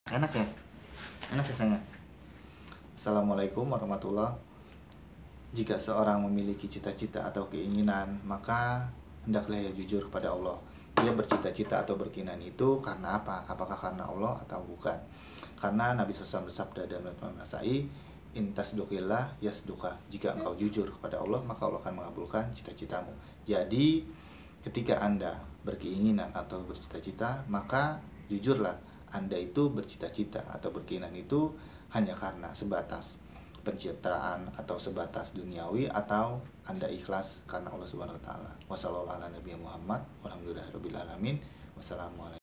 Enak ya? Enak ya sayang? Assalamualaikum warahmatullah. Jika seorang memiliki cita-cita atau keinginan, maka hendaklah ia jujur kepada Allah. Dia bercita-cita atau berkeinginan itu karena apa? Apakah karena Allah atau bukan? Karena Nabi SAW bersabda dalam Al Nasai, intas dukillah yasduka. Jika engkau jujur kepada Allah, maka Allah akan mengabulkan cita-citamu. Jadi ketika Anda berkeinginan atau bercita-cita, maka jujurlah Anda itu bercita-cita atau berkeinginan itu hanya karena sebatas pencitraan atau sebatas duniawi, atau Anda ikhlas karena Allah Subhanahu wa taala. Wassalamualaikum warahmatullahi wabarakatuh. Wassalamualaikum.